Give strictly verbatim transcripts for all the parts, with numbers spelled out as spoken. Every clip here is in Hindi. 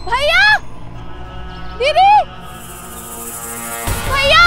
भैया, दीदी, भैया।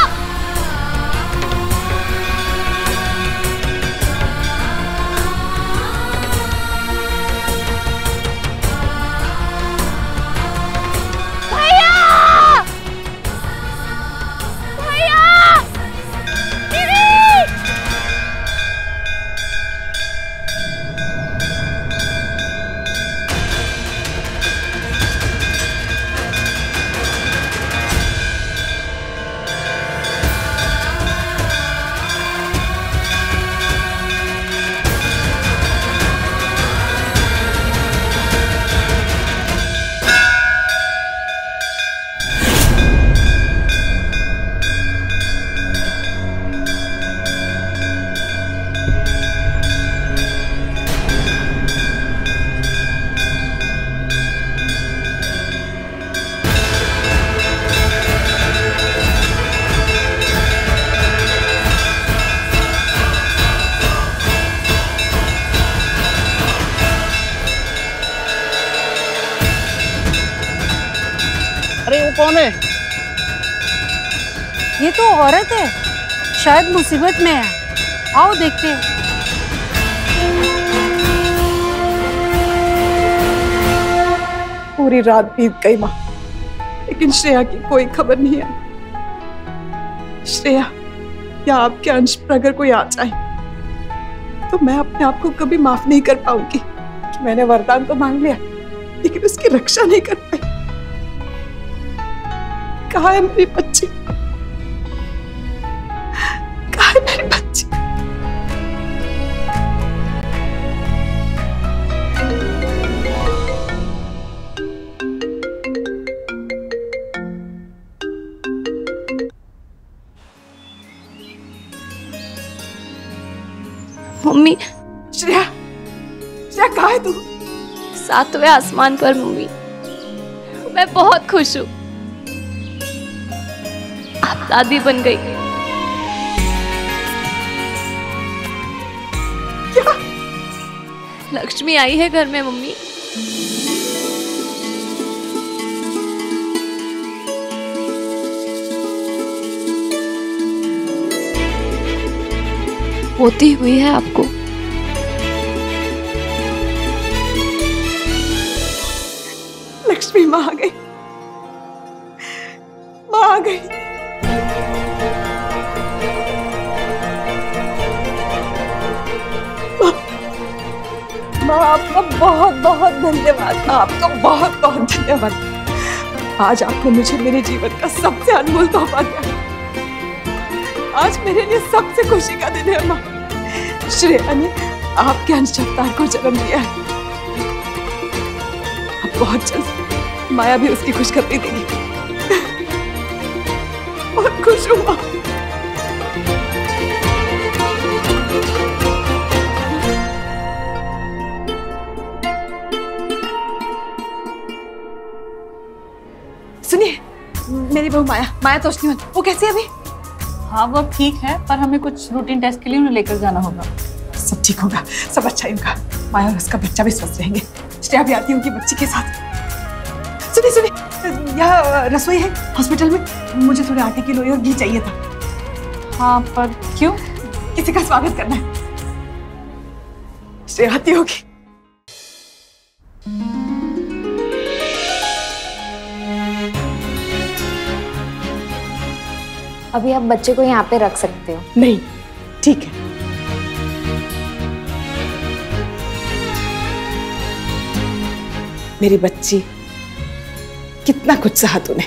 कौन है? ये तो औरत है, शायद मुसीबत में है। आओ देखते हैं। पूरी रात बीत गई माँ, लेकिन श्रेया की कोई खबर नहीं है। श्रेया या आपके अंश पर अगर कोई आ जाए तो मैं अपने आप को कभी माफ नहीं कर पाऊंगी कि मैंने वरदान तो मांग लिया लेकिन उसकी रक्षा नहीं कर पाई। कहाँ है मेरी बच्ची? कहाँ है मेरी बच्ची? मम्मी। श्रेया, श्रेया कहाँ है तू? सातवें आसमान पर मम्मी। मैं बहुत खुश हूँ, आप दादी बन गई। क्या? लक्ष्मी आई है घर में मम्मी। होती हुई है आपको। लक्ष्मी माँ आ गई, माँ आ गई। माँ आपका बहुत बहुत धन्यवाद, आपका बहुत बहुत धन्यवाद। आज आपने मुझे मेरे जीवन का सबसे अनमोल तोहफा दिया। आज मेरे लिए सबसे खुशी का दिन है माँ। श्रेया ने आपके अंश अवतार को जन्म दिया है। अब बहुत जल्द माया भी उसकी खुशखबरी देगी। बहुत खुश हूँ माँ। सुनिए, मेरी बहू माया, माया तोषनीवाल, वो कैसी है अभी? हाँ वो ठीक है, पर हमें कुछ रूटीन टेस्ट के लिए उन्हें लेकर जाना होगा। सब ठीक होगा, सब अच्छा ही होगा। माया और उसका बच्चा भी स्वस्थ रहेंगे। श्रेया भी आती है उनकी बच्ची के साथ। सुनिए सुनिए, यहाँ रसोई है हॉस्पिटल में, मुझे थोड़े आटे की लोई और घी चाहिए था। हाँ पर क्यों? किसी का स्वागत करना है। श्रेया आती होगी। अभी आप बच्चे को यहाँ पे रख सकते हो। नहीं, ठीक है। मेरी बच्ची, कितना कुछ सहा तूने।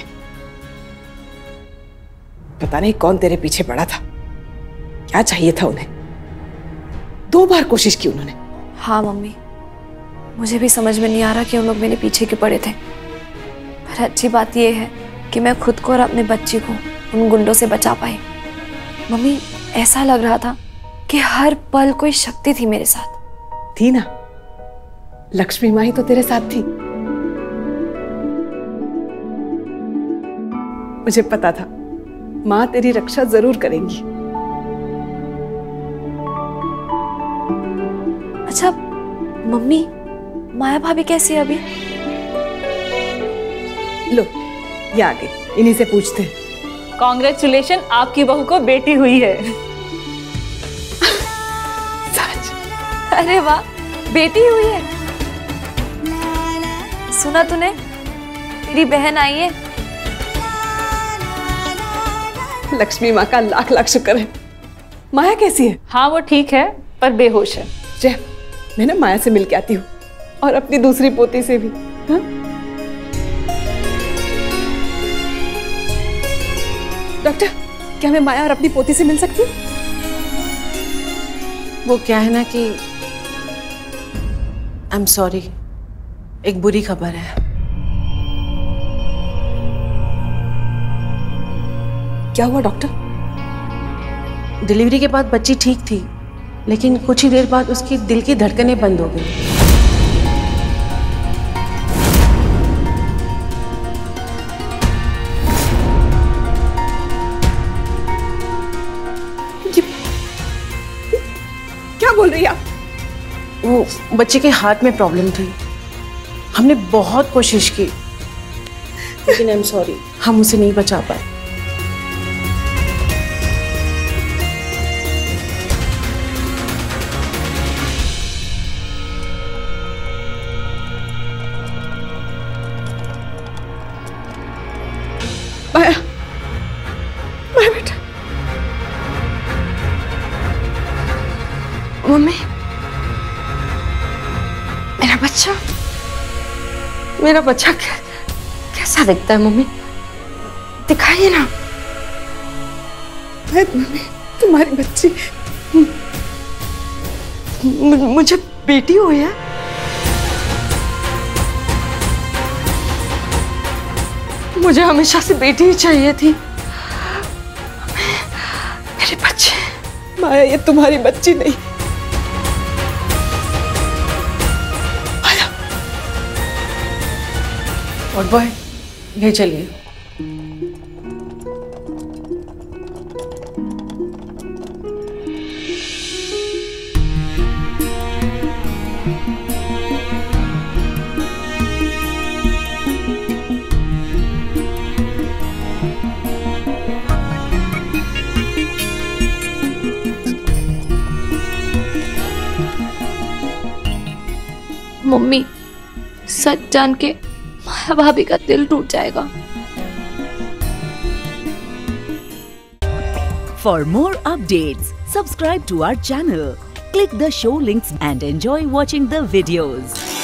पता नहीं कौन तेरे पीछे पड़ा था, क्या चाहिए था उन्हें। दो बार कोशिश की उन्होंने। हाँ मम्मी, मुझे भी समझ में नहीं आ रहा कि उन लोग मेरे पीछे क्यों पड़े थे। पर अच्छी बात यह है कि मैं खुद को और अपने बच्ची को उन गुंडों से बचा पाई। मम्मी, ऐसा लग रहा था कि हर पल कोई शक्ति थी मेरे साथ। थी ना, लक्ष्मी माँ ही तो तेरे साथ थी। मुझे पता था माँ तेरी रक्षा जरूर करेंगी। अच्छा मम्मी, माया भाभी कैसी है अभी? लो ये आ गई, इन्हीं से पूछते हैं। कॉन्ग्रेचुलेशन, आपकी बहू को बेटी हुई है। सच? अरे वाह, बेटी हुई है। सुना तूने, तेरी बहन आई है। लक्ष्मी माँ का लाख लाख शुक्र है। माया कैसी है? हाँ वो ठीक है पर बेहोश है। जय, मैं ना माया से मिल के आती हूँ और अपनी दूसरी पोती से भी। हाँ? डॉक्टर, क्या मैं माया और अपनी पोती से मिल सकती हूँ? वो क्या है ना कि आई एम सॉरी, एक बुरी खबर है। क्या हुआ डॉक्टर? डिलीवरी के बाद बच्ची ठीक थी, लेकिन कुछ ही देर बाद उसकी दिल की धड़कनें बंद हो गई। क्या बोल रही हैं आप? वो बच्चे के हाथ में प्रॉब्लम थी। हमने बहुत कोशिश की, लेकिन आई एम सॉरी, हम उसे नहीं बचा पाए। माया, माया बेटा। मम्मी, मेरा बच्चा, मेरा बच्चा कै, कैसा दिखता है मम्मी? दिखाइए ना। मम्मी, तुम्हारी बच्ची, मुझे बेटी हुई है। मुझे हमेशा से बेटी ही चाहिए थी। मेरे बच्चे। माया, ये तुम्हारी बच्ची नहीं। और बॉय, ये चलिए। मम्मी, सच जान के माया भाभी का दिल टूट जाएगा। For more updates, subscribe to our channel, click the show links and enjoy watching the videos.